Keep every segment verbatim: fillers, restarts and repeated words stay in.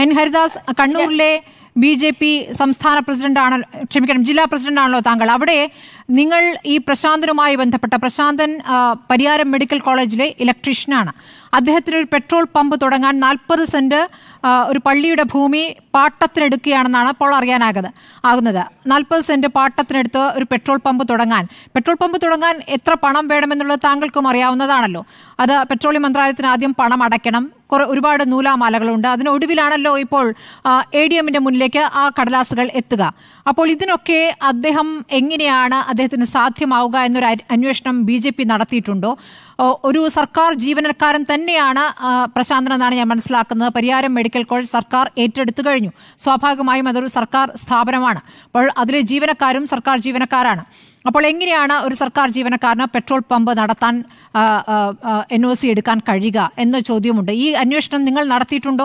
N Haridas, കണ്ണൂരിലെ B J P സംസ്ഥാന പ്രസിഡന്റാണ്, ക്ഷമിക്കണം ജില്ലാ പ്രസിഡന്റാണല്ലോ താങ്കൾ. അവിടെ നിങ്ങൾ ഈ പ്രശാന്തനുമായി ബന്ധപ്പെട്ട പ്രശാന്തൻ പരിയാരം മെഡിക്കൽ കോളേജിലെ ഇലക്ട്രീഷ്യനാണ്. അദ്ദേഹത്തിന് ഒരു പെട്രോൾ പമ്പ് തുടങ്ങാൻ നാൽപ്പത് സെന്റ് ഒരു പള്ളിയുടെ ഭൂമി പാട്ടത്തിനെടുക്കുകയാണെന്നാണ് അപ്പോൾ അറിയാനാകുന്നത് ആകുന്നത് നാൽപ്പത് സെന്റ് പാട്ടത്തിനെടുത്ത് ഒരു പെട്രോൾ പമ്പ് തുടങ്ങാൻ പെട്രോൾ പമ്പ് തുടങ്ങാൻ എത്ര പണം വേണമെന്നുള്ളത് താങ്കൾക്കും അറിയാവുന്നതാണല്ലോ. അത് പെട്രോളിയം മന്ത്രാലയത്തിന് ആദ്യം പണം അടയ്ക്കണം. കുറെ ഒരുപാട് നൂലാമാലകളുണ്ട്. അതിനൊടുവിലാണല്ലോ ഇപ്പോൾ എ ഡി എമ്മിന്റെ മുന്നിലേക്ക് ആ കടലാസുകൾ എത്തുക. അപ്പോൾ ഇതിനൊക്കെ അദ്ദേഹം എങ്ങനെയാണ് അദ്ദേഹത്തിന് സാധ്യമാവുക എന്നൊരു അന്വേഷണം ബി ജെ പി നടത്തിയിട്ടുണ്ടോ? ഒരു സർക്കാർ ജീവനക്കാരൻ തന്നെയാണ് പ്രശാന്തൻ എന്നാണ് ഞാൻ മനസ്സിലാക്കുന്നത്. പരിയാരം മെഡിക്കൽ കോളേജ് സർക്കാർ ഏറ്റെടുത്തു കഴിഞ്ഞു. സ്വാഭാവികമായും അതൊരു സർക്കാർ സ്ഥാപനമാണ്. അപ്പോൾ അതിലെ ജീവനക്കാരും സർക്കാർ ജീവനക്കാരാണ്. അപ്പോൾ എങ്ങനെയാണ് ഒരു സർക്കാർ ജീവനക്കാരന് പെട്രോൾ പമ്പ് നടത്താൻ എൻ ഒ സി എടുക്കാൻ കഴിയുക എന്ന ചോദ്യമുണ്ട്. ഈ അന്വേഷണം നിങ്ങൾ നടത്തിയിട്ടുണ്ടോ?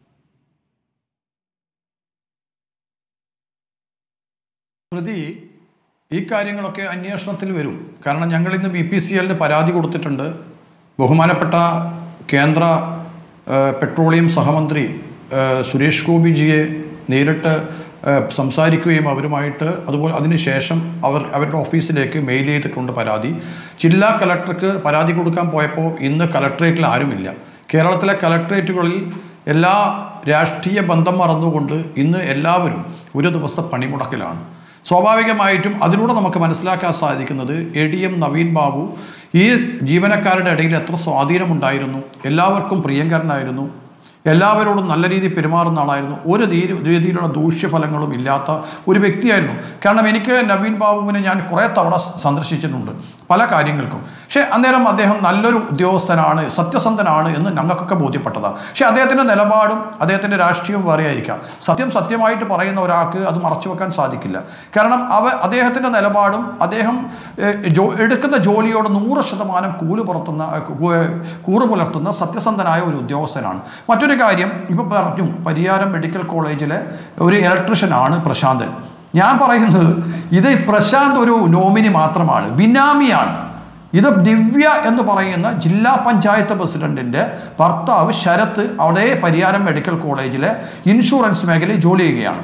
പ്രതി ഈ കാര്യങ്ങളൊക്കെ അന്വേഷണത്തിൽ വരും. കാരണം ഞങ്ങൾ ഇന്ന് ബി പി സി എല്ലിന് പരാതി കൊടുത്തിട്ടുണ്ട്. ബഹുമാനപ്പെട്ട കേന്ദ്ര പെട്രോളിയം സഹമന്ത്രി സുരേഷ് ഗോപിജിയെ നേരിട്ട് സംസാരിക്കുകയും അവരുമായിട്ട് അതുപോലെ അതിനുശേഷം അവർ അവരുടെ ഓഫീസിലേക്ക് മെയിൽ ചെയ്തിട്ടുണ്ട് പരാതി. ജില്ലാ കലക്ടർക്ക് പരാതി കൊടുക്കാൻ പോയപ്പോൾ ഇന്ന് കലക്ട്രേറ്റിൽ ആരുമില്ല. കേരളത്തിലെ കലക്ട്രേറ്റുകളിൽ എല്ലാ രാഷ്ട്രീയ ബന്ധം മറന്നുകൊണ്ട് ഇന്ന് എല്ലാവരും ഒരു ദിവസം പണിമുടക്കിലാണ്. സ്വാഭാവികമായിട്ടും അതിലൂടെ നമുക്ക് മനസ്സിലാക്കാൻ സാധിക്കുന്നത് A D M Naveen Babu ഈ ജീവനക്കാരുടെ ഇടയിൽ എത്ര സ്വാധീനമുണ്ടായിരുന്നു. എല്ലാവർക്കും പ്രിയങ്കരനായിരുന്നു. എല്ലാവരോടും നല്ല രീതിയിൽ പെരുമാറുന്ന ആളായിരുന്നു. ഒരു രീതിയിലുള്ള ദൂഷ്യഫലങ്ങളും ഇല്ലാത്ത ഒരു വ്യക്തിയായിരുന്നു. കാരണം എനിക്ക് നവീൻ ബാബുവിനെ ഞാൻ കുറേ തവണ സന്ദർശിച്ചിട്ടുണ്ട് പല കാര്യങ്ങൾക്കും. പക്ഷേ അന്നേരം അദ്ദേഹം നല്ലൊരു ഉദ്യോഗസ്ഥനാണ്, സത്യസന്ധനാണ് എന്ന് ഞങ്ങൾക്കൊക്കെ ബോധ്യപ്പെട്ടതാണ്. പക്ഷേ അദ്ദേഹത്തിൻ്റെ നിലപാടും അദ്ദേഹത്തിൻ്റെ രാഷ്ട്രീയവും വേറെ ആയിരിക്കാം. സത്യം സത്യമായിട്ട് പറയുന്ന ഒരാൾക്ക് അത് മറച്ചു വെക്കാൻ സാധിക്കില്ല. കാരണം അവ അദ്ദേഹത്തിൻ്റെ നിലപാടും അദ്ദേഹം ജോ എടുക്കുന്ന ജോലിയോട് നൂറ് ശതമാനം കൂല് പുറത്തുന്ന കൂറ് പുലർത്തുന്ന സത്യസന്ധനായ ഒരു ഉദ്യോഗസ്ഥനാണ്. മറ്റൊരു കാര്യം, ഇപ്പം പറഞ്ഞു പരിയാരം മെഡിക്കൽ കോളേജിലെ ഒരു ഇലക്ട്രീഷ്യനാണ് പ്രശാന്തൻ. ഞാൻ പറയുന്നത് ഇത് പ്രശാന്ത് ഒരു നോമിനി മാത്രമാണ്, ബിനാമിയാണ്. ഇത് ദിവ്യ എന്ന് പറയുന്ന ജില്ലാ പഞ്ചായത്ത് പ്രസിഡന്റിന്റെ ഭർത്താവ് ശരത്ത് അവിടെ പരിയാരം മെഡിക്കൽ കോളേജിലെ ഇൻഷുറൻസ് മേഖലയിൽ ജോലി ചെയ്യുകയാണ്.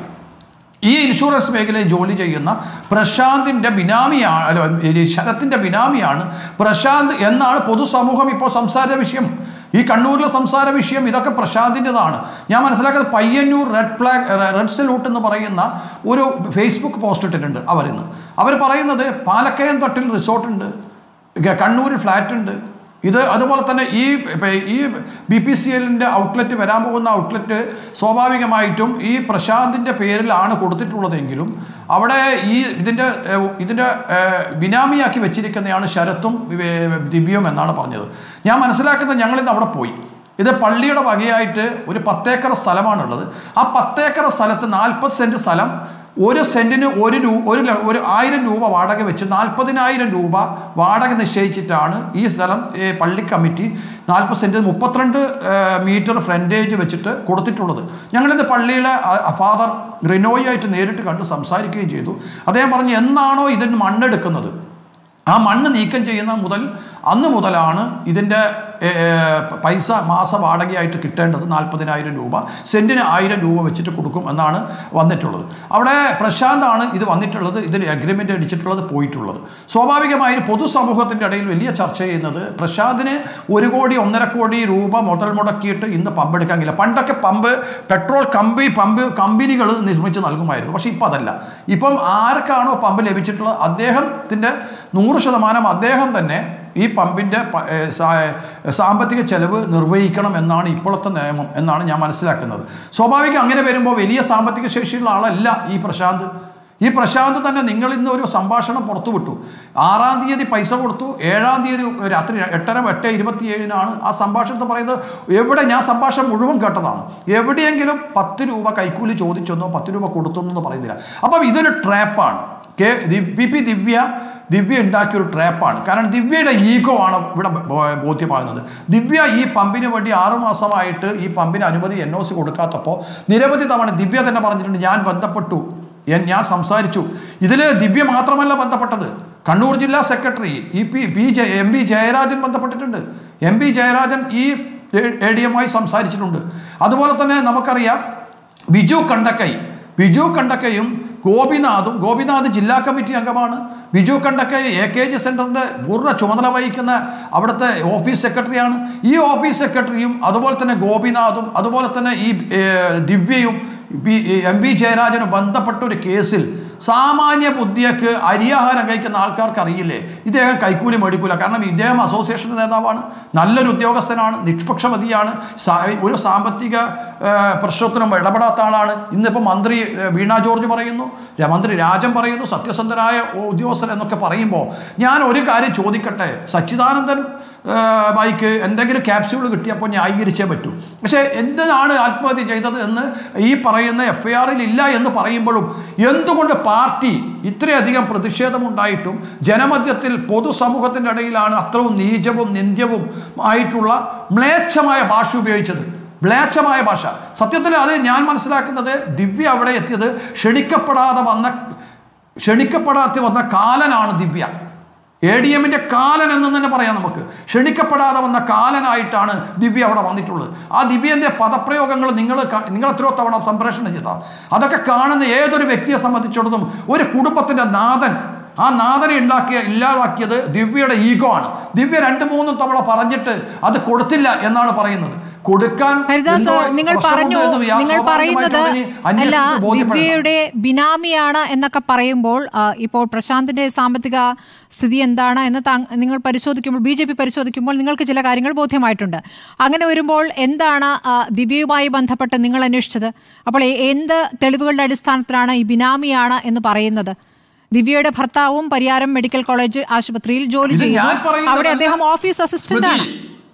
ഈ ഇൻഷുറൻസ് മേഖലയിൽ ജോലി ചെയ്യുന്ന പ്രശാന്തിൻ്റെ ബിനാമിയാണ്, അല്ല ശരത്തിൻ്റെ ബിനാമിയാണ് പ്രശാന്ത് എന്നാണ് പൊതുസമൂഹം ഇപ്പോൾ സംസാര വിഷയം. ഈ കണ്ണൂരിലെ സംസാര വിഷയം ഇതൊക്കെ പ്രശാന്തിൻ്റെതാണ്. ഞാൻ മനസ്സിലാക്കുന്നത് Payyanur red flag red salute എന്ന് പറയുന്ന ഒരു ഫേസ്ബുക്ക് പോസ്റ്റ് ഇട്ടിട്ടുണ്ട് അവരിന്ന്. അവർ പറയുന്നത് പാലക്കയം തട്ടിൽ റിസോർട്ടുണ്ട്, കണ്ണൂരിൽ ഫ്ലാറ്റ് ഉണ്ട്. ഇത് അതുപോലെ തന്നെ ഈ ഈ ബി പി സി എല്ലിൻ്റെ ഔട്ട്ലെറ്റ് വരാൻ പോകുന്ന ഔട്ട്ലെറ്റ് സ്വാഭാവികമായിട്ടും ഈ പ്രശാന്തിൻ്റെ പേരിലാണ് കൊടുത്തിട്ടുള്ളതെങ്കിലും അവിടെ ഈ ഇതിൻ്റെ ഇതിൻ്റെ ബിനാമിയാക്കി വെച്ചിരിക്കുന്നതാണ് ശരത്തും ദിവ്യയും എന്നാണ് പറഞ്ഞത്. ഞാൻ മനസ്സിലാക്കുന്നത് ഞങ്ങളിന്ന് അവിടെ പോയി. ഇത് പള്ളിയുടെ വകയായിട്ട് ഒരു പത്തേക്കർ സ്ഥലമാണുള്ളത്. ആ പത്തേക്കർ സ്ഥലത്ത് നാൽപ്പത് സെൻറ്റ് സ്ഥലം ഒരു സെന്റിന് ഒരു രൂപ ഒരു ഒരു ആയിരം രൂപ വാടക വെച്ച് നാൽപ്പതിനായിരം രൂപ വാടക നിശ്ചയിച്ചിട്ടാണ് ഈ സ്ഥലം പള്ളി കമ്മിറ്റി നാൽപ്പത് സെൻറ്റ് മുപ്പത്തിരണ്ട് മീറ്റർ ഫ്രണ്ടേജ് വെച്ചിട്ട് കൊടുത്തിട്ടുള്ളത്. ഞങ്ങളിത് പള്ളിയിലെ ഫാദർ റിനോയായിട്ട് നേരിട്ട് കണ്ട് സംസാരിക്കുകയും ചെയ്തു. അദ്ദേഹം പറഞ്ഞു എന്നാണോ ഇതിന് മണ്ണെടുക്കുന്നത് ആ മണ്ണ് നീക്കം ചെയ്യുന്ന മുതൽ അന്ന് മുതലാണ് ഇതിൻ്റെ പൈസ മാസ വാടകയായിട്ട് കിട്ടേണ്ടത് നാൽപ്പതിനായിരം രൂപ, സെൻറ്റിന് ആയിരം രൂപ വെച്ചിട്ട് കൊടുക്കും എന്നാണ് വന്നിട്ടുള്ളത്. അവിടെ പ്രശാന്താണ് ഇത് വന്നിട്ടുള്ളത്, ഇതിന് അഗ്രിമെൻ്റ് അടിച്ചിട്ടുള്ളത്, പോയിട്ടുള്ളത്. സ്വാഭാവികമായും പൊതുസമൂഹത്തിൻ്റെ ഇടയിൽ വലിയ ചർച്ച ചെയ്യുന്നത് പ്രശാന്തിന് ഒരു കോടി ഒന്നര കോടി രൂപ മുതൽ മുടക്കിയിട്ട് ഇന്ന് പമ്പ് എടുക്കാൻ കഴിയില്ല. പണ്ടൊക്കെ പമ്പ് പെട്രോൾ കമ്പി പമ്പ് കമ്പനികൾ നിർമ്മിച്ച് നൽകുമായിരുന്നു. പക്ഷേ ഇപ്പം അതല്ല. ഇപ്പം ആർക്കാണോ പമ്പ് ലഭിച്ചിട്ടുള്ളത് അദ്ദേഹത്തിൻ്റെ നൂറ് ശതമാനം അദ്ദേഹം തന്നെ ഈ പമ്പിൻ്റെ സാമ്പത്തിക ചെലവ് നിർവഹിക്കണം എന്നാണ് ഇപ്പോഴത്തെ നിയമം എന്നാണ് ഞാൻ മനസ്സിലാക്കുന്നത്. സ്വാഭാവികം അങ്ങനെ വരുമ്പോൾ വലിയ സാമ്പത്തിക ശേഷിയുള്ള ആളല്ല ഈ പ്രശാന്ത്. ഈ പ്രശാന്ത് തന്നെ നിങ്ങൾ ഇന്ന് ഒരു സംഭാഷണം പുറത്തുവിട്ടു. ആറാം തീയതി പൈസ കൊടുത്തു, ഏഴാം തീയതി രാത്രി എട്ടര എട്ട് ഇരുപത്തിയേഴിനാണ് ആ സംഭാഷണത്തിൽ പറയുന്നത്. എവിടെ ഞാൻ സംഭാഷണം മുഴുവൻ കേട്ടതാണ്. എവിടെയെങ്കിലും പത്ത് രൂപ കൈക്കൂലി ചോദിച്ചെന്നോ പത്ത് രൂപ കൊടുത്തെന്നോ പറയുന്നില്ല. അപ്പം ഇതൊരു ട്രാപ്പാണ്. K P P Divya Divya ഉണ്ടാക്കിയൊരു ട്രാപ്പാണ്. കാരണം ദിവ്യയുടെ ഈഗോ ആണ് ഇവിടെ ബോധ്യമാകുന്നത്. ദിവ്യ ഈ പമ്പിന് വേണ്ടി ആറുമാസമായിട്ട് ഈ പമ്പിന് അനുമതി എൻ ഒ സി കൊടുക്കാത്തപ്പോൾ നിരവധി തവണ ദിവ്യ തന്നെ പറഞ്ഞിട്ടുണ്ട് ഞാൻ ബന്ധപ്പെട്ടു, ഞാൻ സംസാരിച്ചു. ഇതിൽ ദിവ്യ മാത്രമല്ല ബന്ധപ്പെട്ടത്, കണ്ണൂർ ജില്ലാ secretary E P P J M P Jayarajan ബന്ധപ്പെട്ടിട്ടുണ്ട്. എം പി ജയരാജൻ ഈ എ ഡി എമ്മുമായി സംസാരിച്ചിട്ടുണ്ട്. അതുപോലെ തന്നെ നമുക്കറിയാം ബിജു കണ്ടക്കൈ ബിജു കണ്ടക്കയും ഗോപിനാഥും ഗോപിനാഥ് ജില്ലാ കമ്മിറ്റി അംഗമാണ്. Biju Kandakkai A K G സെന്ററിന്റെ പൂർണ്ണ ചുമതല വഹിക്കുന്ന അവിടുത്തെ ഓഫീസ് സെക്രട്ടറിയാണ്. ഈ ഓഫീസ് സെക്രട്ടറിയും അതുപോലെ തന്നെ ഗോപിനാഥും അതുപോലെ തന്നെ ഈ ദിവ്യയും എം വി ജയരാജനും ബന്ധപ്പെട്ട ഒരു കേസിൽ സാമാന്യ ബുദ്ധിയൊക്കെ അരിയാഹാരം കഴിക്കുന്ന ആൾക്കാർക്ക് അറിയില്ലേ ഇദ്ദേഹം കൈക്കൂലി മേടിക്കൂല. കാരണം ഇദ്ദേഹം അസോസിയേഷൻ നേതാവാണ്, നല്ലൊരു ഉദ്യോഗസ്ഥനാണ്, നിഷ്പക്ഷമതിയാണ്, ഒരു സാമ്പത്തിക പ്രശ്നത്തിനും ഇടപെടാത്ത ആളാണ്. ഇന്നിപ്പോൾ മന്ത്രി വീണ ജോർജ് പറയുന്നു, മന്ത്രി രാജൻ പറയുന്നു സത്യസന്ധനായ ഉദ്യോഗസ്ഥൻ എന്നൊക്കെ പറയുമ്പോൾ ഞാൻ ഒരു കാര്യം ചോദിക്കട്ടെ. സച്ചിദാനന്ദൻ ബൈക്ക് എന്തെങ്കിലും ക്യാപ്സ്യൂൾ കിട്ടിയപ്പോൾ ന്യായീകരിച്ചേ പറ്റൂ. പക്ഷേ എന്തിനാണ് ആത്മഹത്യ ചെയ്തത് എന്ന് ഈ പറയുന്ന എഫ് ഐ ആറിൽ ഇല്ല എന്ന് പറയുമ്പോഴും എന്തുകൊണ്ട് പാർട്ടി ഇത്രയധികം പ്രതിഷേധമുണ്ടായിട്ടും ജനമധ്യത്തിൽ പൊതുസമൂഹത്തിൻ്റെ ഇടയിലാണ് അത്രയും നീചവും നിന്ദ്യവും ആയിട്ടുള്ള മ്ലേച്ഛമായ ഭാഷ ഉപയോഗിച്ചത്? മ്ലേച്ഛമായ ഭാഷ. സത്യത്തിൽ അത് ഞാൻ മനസ്സിലാക്കുന്നത് ദിവ്യ അവിടെ എത്തിയത് ക്ഷണിക്കപ്പെടാതെ വന്ന ക്ഷണിക്കപ്പെടാതെ വന്ന കാലനാണ് ദിവ്യ. എ ഡി എമ്മിന്റെ കാലൻ എന്ന് തന്നെ പറയാം നമുക്ക്. ക്ഷണിക്കപ്പെടാതെ വന്ന കാലനായിട്ടാണ് ദിവ്യ അവിടെ വന്നിട്ടുള്ളത്. ആ ദിവ്യന്റെ പദപ്രയോഗങ്ങൾ നിങ്ങൾ നിങ്ങൾ എത്രയോ തവണ സംപ്രേഷണം ചെയ്താൽ അതൊക്കെ കാണുന്ന ഏതൊരു വ്യക്തിയെ സംബന്ധിച്ചിടത്തും ഒരു കുടുംബത്തിന്റെ നാഥൻ, ആ നാഥനെ ഉണ്ടാക്കിയ ഇല്ലാതാക്കിയത് ദിവ്യയുടെ ഈഗോ ആണ്. ദിവ്യ രണ്ട് മൂന്നും തവണ പറഞ്ഞിട്ട് അത് കൊടുത്തില്ല എന്നാണ് പറയുന്നത്. കൊടുക്കാൻ നിങ്ങൾ പറഞ്ഞു നിങ്ങൾ പറയുന്നത് അല്ല ദിവ്യയുടെ ബിനാമിയാണ് എന്നൊക്കെ പറയുമ്പോൾ ഇപ്പോൾ പ്രശാന്തിന്റെ സാമ്പത്തിക സ്ഥിതി എന്താണ് എന്ന് നിങ്ങൾ പരിശോധിക്കുമ്പോൾ ബി ജെ പി പരിശോധിക്കുമ്പോൾ നിങ്ങൾക്ക് ചില കാര്യങ്ങൾ ബോധ്യമായിട്ടുണ്ട്. അങ്ങനെ വരുമ്പോൾ എന്താണ് ദിവ്യയുമായി ബന്ധപ്പെട്ട് നിങ്ങൾ അന്വേഷിച്ചത്? അപ്പോൾ എന്ത് തെളിവുകളുടെ അടിസ്ഥാനത്തിലാണ് ഈ ബിനാമിയാണ് എന്ന് പറയുന്നത്? ദിവ്യയുടെ ഭർത്താവും പരിയാരം മെഡിക്കൽ കോളേജ് ആശുപത്രിയിൽ ജോലി ചെയ്യുന്നു. അവിടെ അദ്ദേഹം ഓഫീസ് അസിസ്റ്റന്റ് ആണ്.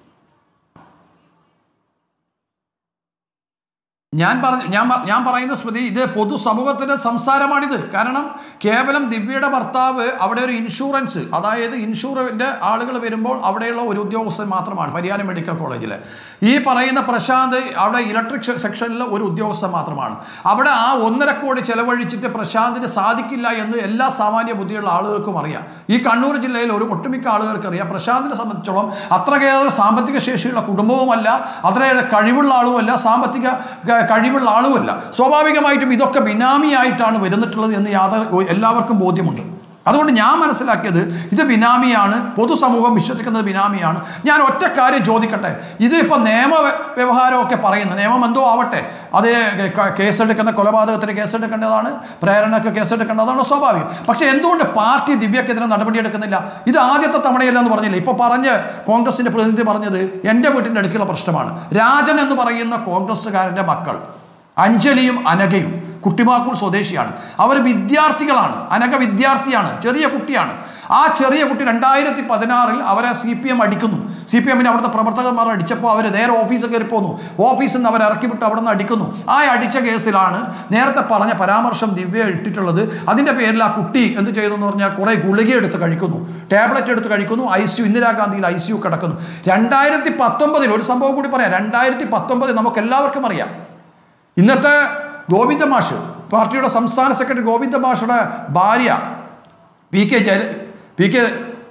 ഞാൻ പറഞ്ഞു ഞാൻ ഞാൻ പറയുന്ന സ്മൃതി, ഇത് പൊതുസമൂഹത്തിൻ്റെ സംസാരമാണിത്. കാരണം കേവലം ദിവ്യയുടെ ഭർത്താവ് അവിടെ ഒരു ഇൻഷുറൻസ്, അതായത് ഇൻഷുറൻസിൻ്റെ ആളുകൾ വരുമ്പോൾ അവിടെയുള്ള ഒരു ഉദ്യോഗസ്ഥൻ മാത്രമാണ് പരിയാരം മെഡിക്കൽ കോളേജിൽ. ഈ പറയുന്ന പ്രശാന്ത് അവിടെ ഇലക്ട്രിക് സെക്ഷനിലെ ഒരു ഉദ്യോഗസ്ഥൻ മാത്രമാണ്. അവിടെ ആ ഒന്നര കോടി ചെലവഴിച്ചിട്ട് പ്രശാന്തിന് സാധിക്കില്ല എന്ന് എല്ലാ സാമാന്യ ബുദ്ധിയുള്ള ആളുകൾക്കും അറിയാം. ഈ കണ്ണൂർ ജില്ലയിൽ ഒരു ഒട്ടുമിക്ക ആളുകൾക്ക് അറിയാം. പ്രശാന്തിനെ സംബന്ധിച്ചോളം അത്രയേറെ സാമ്പത്തിക ശേഷിയുള്ള കുടുംബവുമല്ല, അത്രയേറെ കഴിവുള്ള ആളുമല്ല, സാമ്പത്തിക കഴിവുള്ള ആളുമല്ല. സ്വാഭാവികമായിട്ടും ഇതൊക്കെ ബിനാമിയായിട്ടാണ് വരുന്നിട്ടുള്ളത് എന്ന് യാതൊരു എല്ലാവർക്കും ബോധ്യമുണ്ട്. അതുകൊണ്ട് ഞാൻ മനസ്സിലാക്കിയത് ഇത് ബിനാമിയാണ്, പൊതുസമൂഹം വിശ്വസിക്കുന്നത് ബിനാമിയാണ്. ഞാൻ ഒറ്റ കാര്യം ചോദിക്കട്ടെ, ഇതിപ്പോൾ നിയമ വ്യവഹാരമൊക്കെ പറയുന്നത് നിയമം എന്തോ ആവട്ടെ, അത് കേസെടുക്കുന്ന കൊലപാതകത്തിന് കേസെടുക്കേണ്ടതാണ്, പ്രേരണക്ക് കേസെടുക്കേണ്ടതാണ്, സ്വാഭാവികം. പക്ഷേ എന്തുകൊണ്ട് പാർട്ടി ദിവ്യക്കെതിരെ നടപടിയെടുക്കുന്നില്ല? ഇത് ആദ്യത്തെ തവണയല്ല എന്ന് പറഞ്ഞില്ല. ഇപ്പോൾ പറഞ്ഞ് കോൺഗ്രസിൻ്റെ പ്രതിനിധി പറഞ്ഞത് എൻ്റെ വീട്ടിൻ്റെ അടുക്കുള്ള പ്രശ്നമാണ്. രാജൻ എന്ന് പറയുന്ന കോൺഗ്രസ്സുകാരൻ്റെ മക്കൾ അഞ്ജലിയും അനഘയും കുട്ടിമാക്കൂർ സ്വദേശിയാണ്. അവർ വിദ്യാർത്ഥികളാണ്. അനഘ വിദ്യാർത്ഥിയാണ്, ചെറിയ കുട്ടിയാണ്. ആ ചെറിയ കുട്ടി രണ്ടായിരത്തി പതിനാറിൽ അവരെ സി പി എം അടിക്കുന്നു. സി പി എമ്മിന് അവിടുത്തെ പ്രവർത്തകന്മാർ അടിച്ചപ്പോൾ അവർ നേരെ ഓഫീസിൽ കയറി പോന്നു. ഓഫീസിൽ നിന്ന് അവർ ഇറക്കി വിട്ട് അവിടെ നിന്ന് അടിക്കുന്നു. ആ അടിച്ച കേസിലാണ് നേരത്തെ പറഞ്ഞ പരാമർശം ദിവ്യ ഇട്ടിട്ടുള്ളത്. അതിൻ്റെ പേരിൽ ആ കുട്ടി എന്ത് ചെയ്തു എന്ന് പറഞ്ഞാൽ കുറേ ഗുളിക എടുത്ത് കഴിക്കുന്നു, ടാബ്ലറ്റ് എടുത്ത് കഴിക്കുന്നു, ഐ സി യു ഇന്ദിരാഗാന്ധിയിൽ ഐ സി യു കിടക്കുന്നു. രണ്ടായിരത്തി പത്തൊമ്പതിൽ ഒരു സംഭവം കൂടി പറയാം. രണ്ടായിരത്തി പത്തൊമ്പതിൽ നമുക്ക് എല്ലാവർക്കും അറിയാം, ഇന്നത്തെ ഗോവിന്ദ മാഷ്, പാർട്ടിയുടെ സംസ്ഥാന സെക്രട്ടറി ഗോവിന്ദ മാഷുടെ ഭാര്യ P K Jaya P K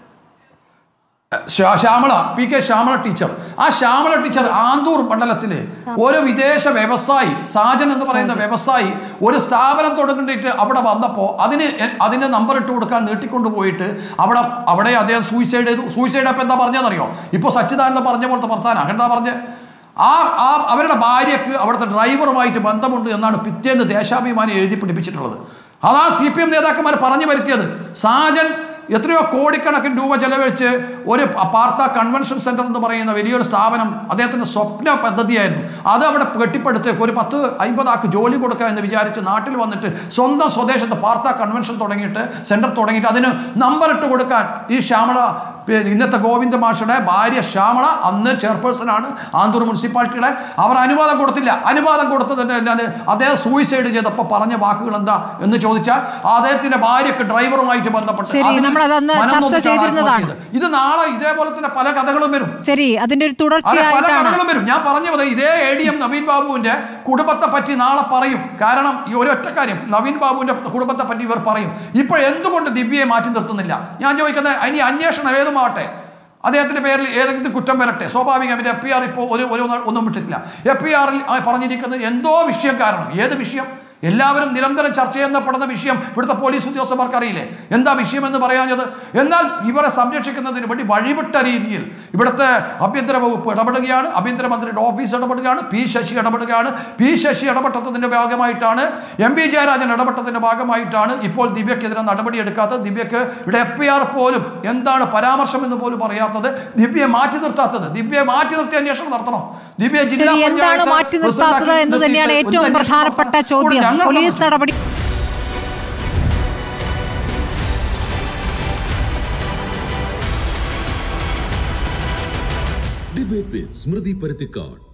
Shyamala P K Shyamala teacher, ആ ശ്യാമള ടീച്ചർ ആന്തൂർ മണ്ഡലത്തിൽ ഒരു വിദേശ വ്യവസായി, സാജൻ എന്ന് പറയുന്ന വ്യവസായി ഒരു സ്ഥാപനം തുടങ്ങിയിട്ട് അവിടെ വന്നപ്പോൾ അതിന് അതിൻ്റെ നമ്പർ ഇട്ട് കൊടുക്കാൻ നീട്ടിക്കൊണ്ടുപോയിട്ട് അവിടെ അവിടെ അദ്ദേഹം സൂയിസൈഡ് ചെയ്തു. സൂയിസൈഡ് അപ്പം എന്താ പറഞ്ഞതെന്നറിയോ? ഇപ്പോൾ സച്ചിദാനന്ദൻ പറഞ്ഞ പോലത്തെ വർത്താനം എന്താ പറഞ്ഞത്? ആ ആ അവരുടെ ഭാര്യയ്ക്ക് അവിടുത്തെ ഡ്രൈവറുമായിട്ട് ബന്ധമുണ്ട് എന്നാണ് പിറ്റേന്ന് ദേശാഭിമാനി എഴുതി പിടിപ്പിച്ചിട്ടുള്ളത്. അതാണ് സി പി എം നേതാക്കന്മാർ പറഞ്ഞു വരുത്തിയത്. സാജൻ എത്രയോ കോടിക്കണക്കിന് രൂപ ചെലവഴിച്ച് ഒരു പാർത്ത കൺവെൻഷൻ സെന്റർ എന്ന് പറയുന്ന വലിയൊരു സ്ഥാപനം അദ്ദേഹത്തിൻ്റെ സ്വപ്ന പദ്ധതിയായിരുന്നു. അത് അവിടെ കെട്ടിപ്പടുത്ത് ഒരു പത്ത് അമ്പതാക്ക് ജോലി കൊടുക്കുക എന്ന് വിചാരിച്ച് നാട്ടിൽ വന്നിട്ട് സ്വന്തം സ്വദേശത്ത് പാർത്ത കൺവെൻഷൻ തുടങ്ങിയിട്ട് സെന്റർ തുടങ്ങിയിട്ട് അതിന് നമ്പർ ഇട്ട് കൊടുക്കാൻ ഈ ശ്യാമള, ഇന്നത്തെ ഗോവിന്ദ മാഷയുടെ ഭാര്യ ശ്യാമള അന്ന് ചെയർപേഴ്സണാണ് ആന്തൂർ മുനിസിപ്പാലിറ്റിയുടെ, അവർ അനുവാദം കൊടുത്തില്ല. അനുവാദം കൊടുത്തതിൻ്റെ അല്ലാതെ അദ്ദേഹം സൂയിസൈഡ് ചെയ്തപ്പോൾ പറഞ്ഞ വാക്കുകൾ എന്താ എന്ന് ചോദിച്ചാൽ അദ്ദേഹത്തിന്റെ ഭാര്യക്ക് ഡ്രൈവറുമായിട്ട് ബന്ധപ്പെട്ട് ഇത് നാളെ ഇതേപോലെ തന്നെ പല കഥകളും വരും. ശരി, അതിന്റെ ഒരു പല കഥകളും വരും. ഞാൻ പറഞ്ഞത് ഇതേ എ ഡി എം നവീൻ ബാബുവിന്റെ കുടുംബത്തെ പറ്റി നാളെ പറയും. കാരണം ഈ ഒരൊറ്റ കാര്യം, നവീൻ ബാബുവിന്റെ കുടുംബത്തെ പറ്റി ഇവർ പറയും. ഇപ്പോൾ എന്തുകൊണ്ട് ദിവ്യയെ മാറ്റി നിർത്തുന്നില്ല? ഞാൻ ചോദിക്കുന്നത്, ഇനി അന്വേഷണം ഏതുമാവട്ടെ, അദ്ദേഹത്തിൻ്റെ പേരിൽ ഏതെങ്കിലും കുറ്റം വരട്ടെ, സ്വാഭാവികം. അവൻ്റെ എഫ് ഐ ആർ ഇപ്പോൾ ഒരു ഒരു ഒന്നും വിട്ടിട്ടില്ല. എഫ് ഐ ആറിൽ പറഞ്ഞിരിക്കുന്നത് എന്തോ വിഷയം കാരണം. ഏത് വിഷയം? എല്ലാവരും നിരന്തരം ചർച്ച ചെയ്യപ്പെടുന്ന വിഷയം ഇവിടുത്തെ പോലീസ് ഉദ്യോഗസ്ഥന്മാർക്ക് അറിയില്ലേ എന്താ വിഷയമെന്ന് പറയാഞ്ഞത്? എന്നാൽ ഇവരെ സംരക്ഷിക്കുന്നതിന് വേണ്ടി വഴിവിട്ട രീതിയിൽ ഇവിടുത്തെ ആഭ്യന്തര വകുപ്പ് ഇടപെടുകയാണ്, ആഭ്യന്തരമന്ത്രിയുടെ ഓഫീസ് ഇടപെടുകയാണ്, പി ശശി ഇടപെടുകയാണ്. പി ശശി ഇടപെട്ടതിൻ്റെ ഭാഗമായിട്ടാണ്, എം പി ജയരാജൻ ഇടപെട്ടതിൻ്റെ ഭാഗമായിട്ടാണ് ഇപ്പോൾ ദിവ്യക്കെതിരെ നടപടിയെടുക്കാത്തത്. ദിവ്യക്ക് ഇവിടെ എഫ് ഐ ആർ പോലും എന്താണ് പരാമർശം എന്ന് പോലും പറയാത്തത്, ദിവ്യയെ മാറ്റി നിർത്താത്തത്. ദിവ്യയെ മാറ്റി നിർത്തി അന്വേഷണം നടത്തണം. ദിവ്യ ജില്ലാ എന്താണ് മാറ്റി നിർത്താത്തത് എന്ന് തന്നെയാണ് ഏറ്റവും പ്രധാനപ്പെട്ട ചോദ്യം. പോലീസ് നടപടി ഡിബേറ്റ് വിത്ത് സ്മൃതി പരുത്തിക്കാട്.